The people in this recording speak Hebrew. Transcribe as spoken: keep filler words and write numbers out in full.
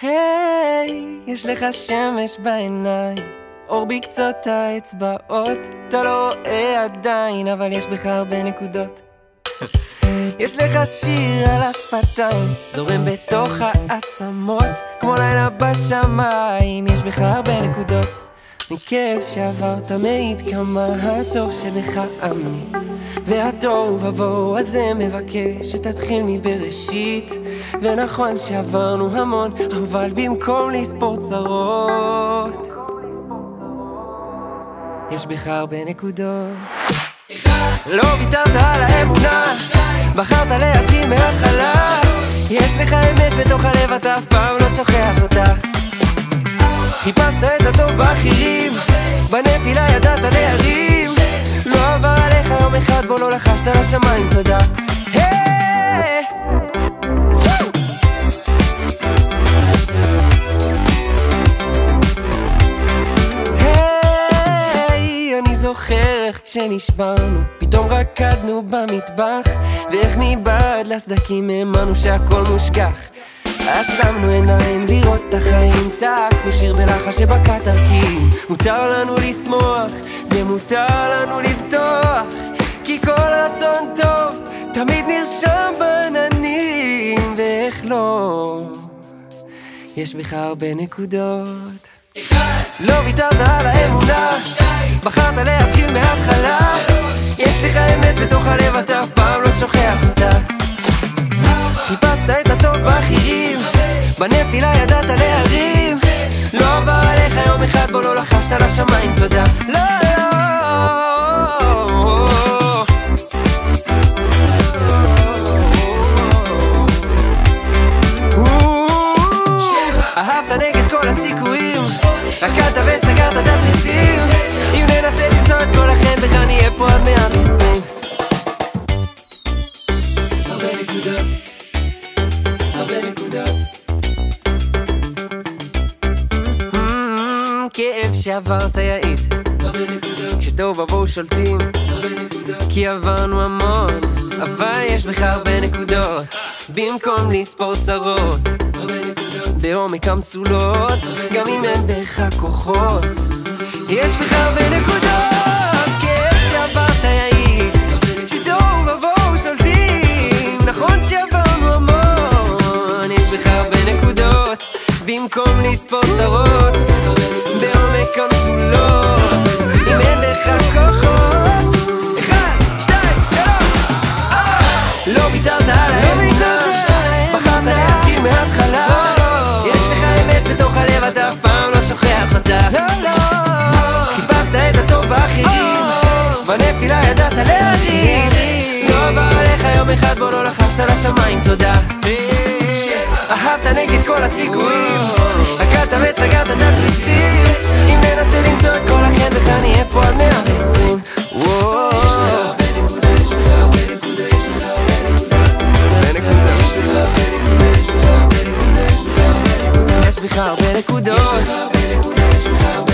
היי, יש לך שמש בעיניים, אור בקצות האצבעות, אתה לא רואה עדיין, אבל יש בך הרבה נקודות. יש לך שיר על השפתיים, זורם בתוך העצמות, כמו לילה בשמיים, יש בך הרבה נקודות. מכאב שעברת מעיד כמה הטוב שבך אמיץ, והטוב ובואו הזה מבקש שתתחיל מבראשית. ונכון שעברנו המון, אבל במקום לספור צרות, יש בך הרבה נקודות. לא ויתרת על האמונה, בחרת להתחיל מההתחלה. יש לך אמת בתוך הלב, אתה אף פעם לא שוכח אותה. חיפשת את הטוב באחרים, בנפילה ידעת להרים. לא עבר עליך יום אחד בו לא לחשת לשמיים תודה. היי! היי, אני זוכר איך כשנשברנו פתאום רקדנו במטבח, ואיך מבעד לסדקים האמנו שהכל מושכח. עצמנו עיניים לראות את החיים, צעקנו שיר בלחש שבקע תרקים. מותר לנו לשמוח ומותר לנו לבטוח, כי כל רצון טוב תמיד נרשם בעננים. ואיך לא, יש בך הרבה נקודות. לא ויתרת על האמונה, בחרת להתחיל מההתחלה. יש לך אמת בתוך הלב, אתה אף פעם לא שוכח אותה. חיפשת את הטוב באחרים, בנפילה ידעת להרים. לא עבר עליך יום אחד בו לא לחשת לשמיים תודה. לא, לא. אהבת נגד כל הסיכויים, רקדת וסגרת את התריסים. אם ננסה למצוא את כל החן בך נהיה פה עד מאה ועשרים. הרבה נקודות, הרבה נקודות. כאב שעברת יעיד, הרבה נקודות. כשטוב ובואו שולטים, הרבה נקודות. כי עברנו המון, אבל יש בך הרבה נקודות. במקום לספור צרות, הרבה נקודות. בעומק המצולות, גם אם אין בך כוחות, יש בך הרבה נקודות. כאב שעברת יעיד, כשטוב ובואו שולטים. נכון שעברנו המון, יש בך הרבה נקודות. במקום לספור צרות, בעומק המצולות, אם אין לך כוחות. אחד, שתיים, שלוש. לא ויתרת על האמונה, בחרת להתחיל מההתחלה. יש לך אמת בתוך הלב, אתה אף פעם לא שוכח אותה. חיפשת את הטוב באחרים, בנפילה ידעת להרים. לא עבר עליך יום אחד בו לא לחשת לשמיים תודה. אהבת נגד כל הסיכויים, רקדת וסגרת את התריסים. אם ננסה למצוא את כל החן בך נהיה פה עד מאה ועשרים. יש בך הרבה נקודות.